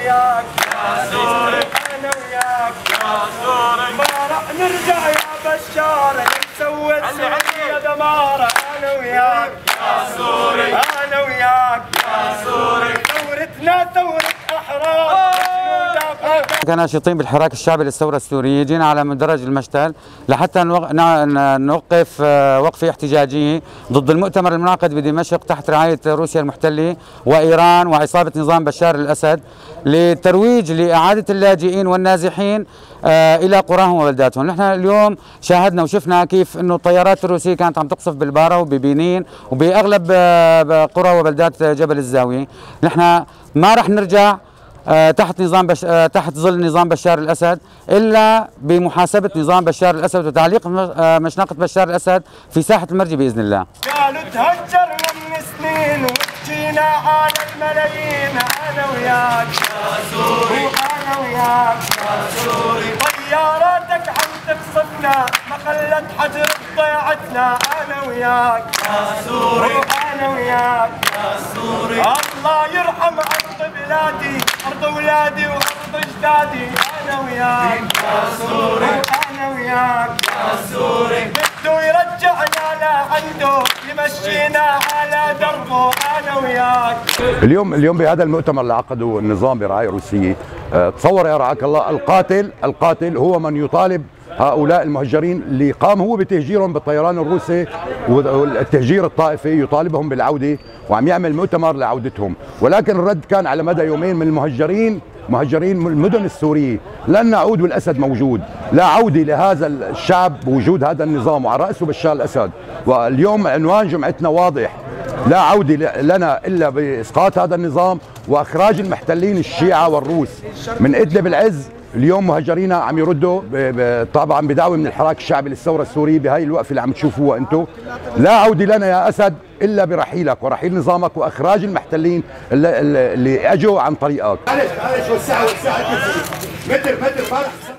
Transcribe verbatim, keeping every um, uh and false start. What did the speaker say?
وياك يا سوري، انا وياك يا سوري، ما راح نرجع يا بشار، نسوي السعودية دمار. انا وياك يا سوري، انا وياك يا سوري، ثورتنا ثورة احرار. كناشطين بالحراك الشعبي للثورة السورية جينا على مدرج المشتل لحتى نوقف وقفة احتجاجية ضد المؤتمر المنعقد بدمشق تحت رعاية روسيا المحتلة وإيران وعصابة نظام بشار الأسد للترويج لإعادة اللاجئين والنازحين إلى قراهم وبلداتهم. نحن اليوم شاهدنا وشفنا كيف أنه الطيارات الروسية كانت عم تقصف بالبارة وببنين وبأغلب قرى وبلدات جبل الزاوية. نحن ما رح نرجع تحت نظام بش... تحت ظل نظام بشار الاسد الا بمحاسبه نظام بشار الاسد وتعليق مشنقه بشار الاسد في ساحه المرج باذن الله. قالوا تهجرنا من سنين وجينا على الملايين. انا وياك يا سوري، وانا وياك يا سوري، طياراتك عم تقصفنا ما خلت حد ضيعتنا. انا وياك يا سوري، وانا وياك يا سوري، الله يرحم ارض بلادي، ارض ولادي وارض اجدادي. انا وياك يا سوري، وانا وياك يا سوري، بده يرجعنا لعنده يمشينا على دربه. انا وياك. اليوم اليوم بهذا المؤتمر اللي عقده النظام برعايه روسيه، تصور يا رعاك الله القاتل القاتل هو من يطالب هؤلاء المهجرين اللي قام هو بتهجيرهم بالطيران الروسي والتهجير الطائفي، يطالبهم بالعوده وعم يعمل مؤتمر لعودتهم، ولكن الرد كان على مدى يومين من المهجرين مهجرين المدن السوريه، لن نعود والاسد موجود، لا عوده لهذا الشعب بوجود هذا النظام وعلى راسه بشار الاسد. واليوم عنوان جمعتنا واضح، لا عوده لنا الا باسقاط هذا النظام واخراج المحتلين الشيعه والروس من ادلب العز. اليوم مهجرينا عم يردوا طبعا بدعوه من الحراك الشعبي للثوره السوريه بهاي الوقفه اللي عم تشوفوها انتم. لا عوده لنا يا اسد الا برحيلك ورحيل نظامك واخراج المحتلين اللي, اللي اجوا عن طريقك. معلش معلش وسعوا وسعوا متر متر